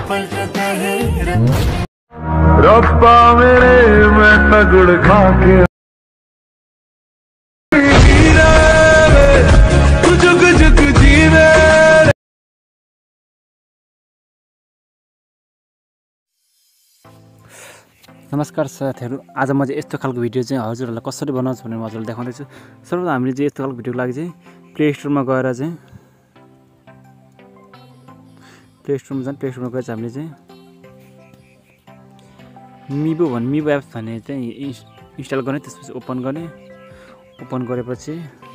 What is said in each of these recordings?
रब्बा मेरे मैं तगड़ खा के नमस्कार साथीहरु, आज म चाहिँ यस्तो खालको भिडियो चाहिँ हजुरहरुलाई कसरी बनाउँछु भनेर म हजुरहरुलाई देखाउँदै छु। सर्वप्रथम हामीले चाहिँ यस्तो खालको भिडियोको लागि चाहिँ प्ले स्टोरमा गएर चाहिँ प्ले स्टोरमा गएर हामीले चाहिँ मिभो एप्स भन्ने चाहिँ इन्स्टल गर्ने, त्यसपछि ओपन गर्ने। ओपन गरेपछि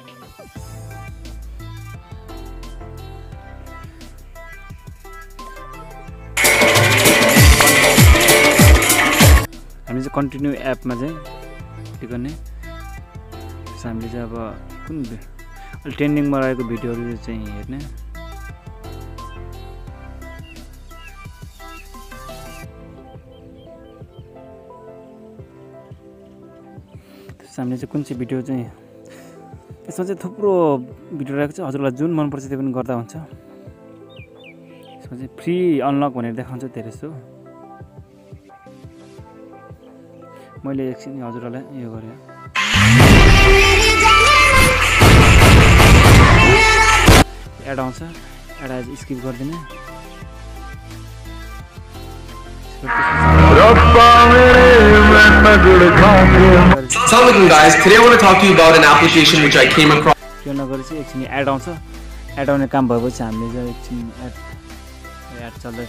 हामी चाहिँ कन्टिन्यू एपमा चाहिँ क्लिक गर्ने। त्यसपछि हामीले चाहिँ अब कुन अहिले ट्रेन्डिङमा रहेको भिडियोहरू चाहिँ हेर्ने। त्यसपछि हामीले चाहिँ कुन चाहिँ भिडियो चाहिँ त्यसमा चाहिँ थुप्रो भिडियो रहेको छ, हजुरलाई जुन मनपर्छ त्यो पनि गर्दा हुन्छ। त्यसमा चाहिँ फ्री अनलक भनेर देखाउँछ धेरै जस्तो। मैले एकछिन हजुरहरुलाई यो गरे एड आउँछ, एड आए स्किप गर्दिने। Assalamualaikum guys, today I want to talk to you about an application which I came across. त्यो नगरेपछि एकछिन एड आउँछ, एड आउने काम भएपछि हामीले चाहिँ एकछिन एड चल्दैछ।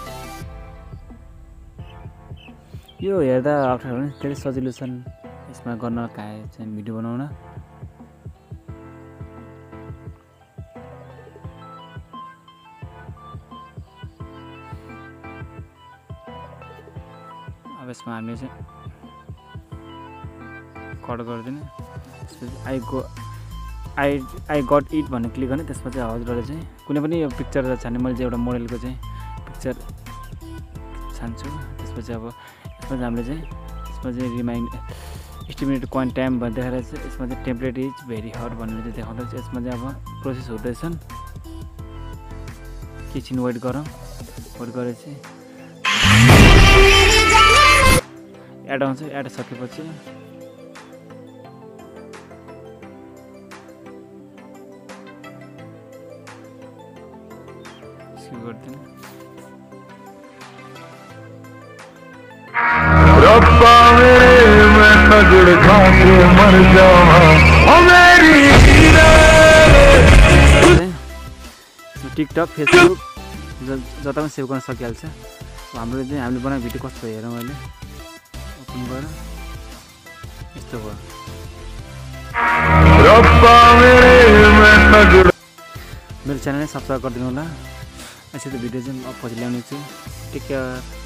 यो हेर्दा अप्ठ्यारो नि, धेरै सजिलो छन् यसमा गर्न चाहिँ भिडियो बनाउन। अब यसमा हामीले चाहिँ कट गरिदिने। त्यसपछि आई गट इट भन्ने क्लिक गर्ने। त्यसमा चाहिँ हजुरहरूले चाहिँ कुनै पनि यो पिक्चर छान्ने, मैले चाहिँ एउटा मोडलको चाहिँ पिक्चर छान्छु। त्यसपछि अब यसमा हामीले चाहिँ रिमाइन्ड एस्टिमेटेड क्वान्ट टाइम भनेर देखाएर चाहिँ यसमा चाहिँ टेम्प्लेट इज भेरी हट भनेर चाहिँ देखाउँदैछ। यसमा चाहिँ अब प्रोसेस हुँदैछन्, एकछिन वेट गरौँ। वेट गरेपछि एड आउँछ, एड सकेपछि स्किप गर्दिनु। रब्बा मेरे मैं तगड़ खा के मर जाऊं ओ मेरी टिकटक फेसबुक जता पनि सेभ गर्न सकिहाल्छ। हाम्रो चाहिँ हामीले बनाएको भिडियो कस्तो हेरौँ अहिले। ओपन गरेर यस्तो भयो। रब्बा मेरे मैं तगड़ मेरो च्यानललाई सब्स्क्राइब गरिदिनु होला। यसरी भिडियो चाहिँ पछि ल्याउने छु। Take care.